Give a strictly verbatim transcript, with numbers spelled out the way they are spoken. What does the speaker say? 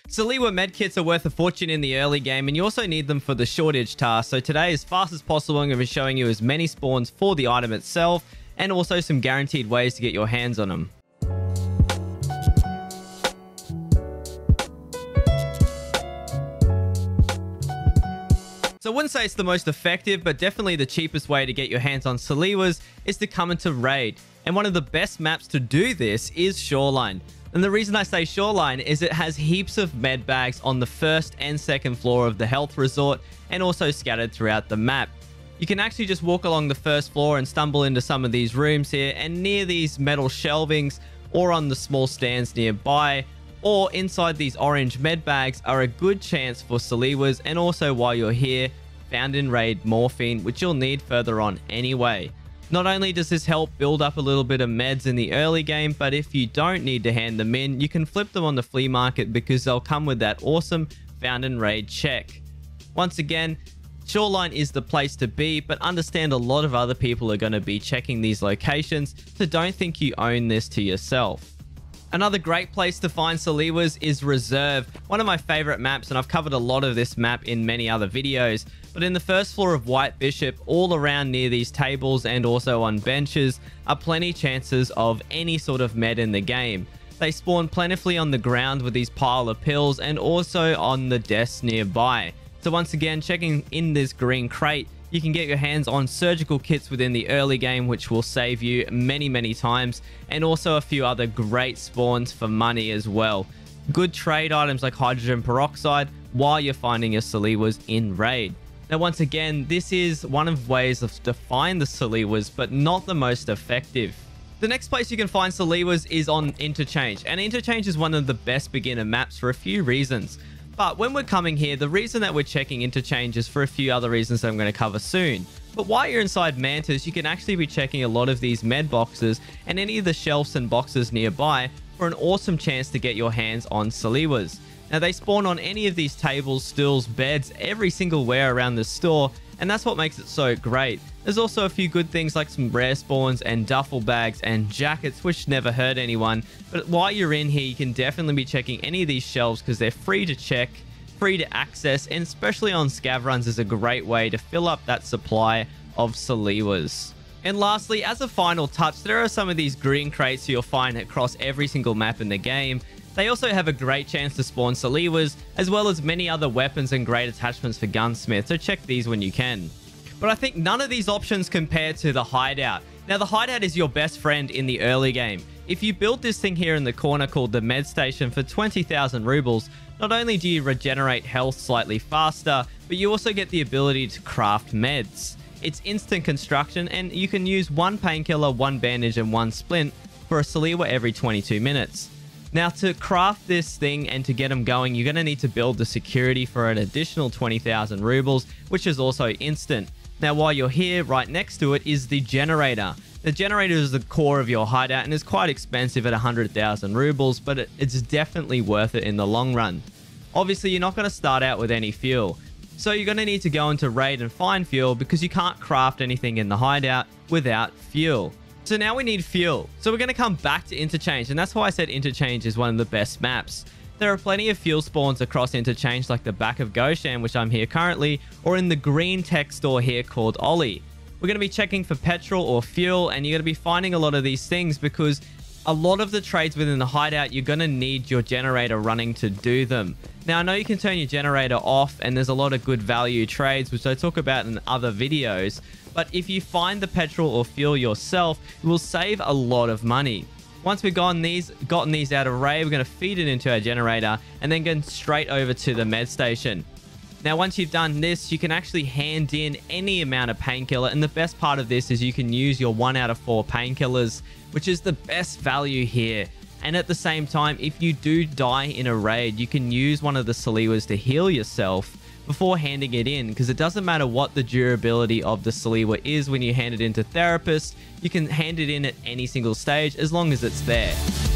Salewa medkits are worth a fortune in the early game, and you also need them for the shortage task. So today, as fast as possible, I'm going to be showing you as many spawns for the item itself, and also some guaranteed ways to get your hands on them. So I wouldn't say it's the most effective, but definitely the cheapest way to get your hands on Salewas is to come into Raid. And one of the best maps to do this is Shoreline. And the reason I say Shoreline is it has heaps of med bags on the first and second floor of the health resort, and also scattered throughout the map. You can actually just walk along the first floor and stumble into some of these rooms here, and near these metal shelvings or on the small stands nearby or inside these orange med bags are a good chance for Salewas, and also while you're here, found in Raid morphine, which you'll need further on anyway. Not only does this help build up a little bit of meds in the early game, but if you don't need to hand them in, you can flip them on the flea market because they'll come with that awesome found in Raid check. Once again, Shoreline is the place to be, but understand a lot of other people are going to be checking these locations, so don't think you own this to yourself. Another great place to find Salewas is Reserve, one of my favorite maps, and I've covered a lot of this map in many other videos. But in the first floor of White Bishop, all around near these tables and also on benches, are plenty chances of any sort of med in the game. They spawn plentifully on the ground with these pile of pills, and also on the desks nearby. So once again, checking in this green crate, you can get your hands on surgical kits within the early game, which will save you many, many times, and also a few other great spawns for money as well. Good trade items like hydrogen peroxide while you're finding your Salewas in Raid. Now, once again, this is one of ways of to find the Salewas, but not the most effective. The next place you can find Salewas is on Interchange, and Interchange is one of the best beginner maps for a few reasons. But when we're coming here, the reason that we're checking Interchange is for a few other reasons that I'm going to cover soon. But while you're inside Mantis, you can actually be checking a lot of these med boxes and any of the shelves and boxes nearby for an awesome chance to get your hands on Salewas. Now, they spawn on any of these tables, stools, beds, every single where around the store, and that's what makes it so great. There's also a few good things like some rare spawns and duffel bags and jackets, which never hurt anyone. But while you're in here, you can definitely be checking any of these shelves because they're free to check, free to access, and especially on scav runs is a great way to fill up that supply of Salewas. And lastly, as a final touch, there are some of these green crates you'll find across every single map in the game. They also have a great chance to spawn Salewas, as well as many other weapons and great attachments for Gunsmith, so check these when you can. But I think none of these options compare to the Hideout. Now, the Hideout is your best friend in the early game. If you build this thing here in the corner called the Med Station for twenty thousand rubles, not only do you regenerate health slightly faster, but you also get the ability to craft meds. It's instant construction, and you can use one painkiller, one bandage, and one splint for a Salewa every twenty-two minutes. Now, to craft this thing and to get them going, you're going to need to build the security for an additional twenty thousand rubles, which is also instant. Now, while you're here, right next to it is the generator. The generator is the core of your hideout and is quite expensive at one hundred thousand rubles, but it, it's definitely worth it in the long run. Obviously, you're not going to start out with any fuel, so you're going to need to go into Raid and find fuel because you can't craft anything in the hideout without fuel. So now we need fuel. So we're going to come back to Interchange, and that's why I said Interchange is one of the best maps. There are plenty of fuel spawns across Interchange, like the back of Goshan, which I'm here currently, or in the green tech store here called Ollie. We're going to be checking for petrol or fuel, and you're going to be finding a lot of these things because a lot of the trades within the hideout, you're going to need your generator running to do them. Now, I know you can turn your generator off, and there's a lot of good value trades, which I talk about in other videos. But if you find the petrol or fuel yourself, you will save a lot of money. Once we've gotten these, gotten these out of Raid, we're going to feed it into our generator and then go straight over to the med station. Now, once you've done this, you can actually hand in any amount of painkiller. And the best part of this is you can use your one out of four painkillers, which is the best value here. And at the same time, if you do die in a raid, you can use one of the Salewas to heal yourself before handing it in, because it doesn't matter what the durability of the Salewa is when you hand it into Therapist. You can hand it in at any single stage as long as it's there.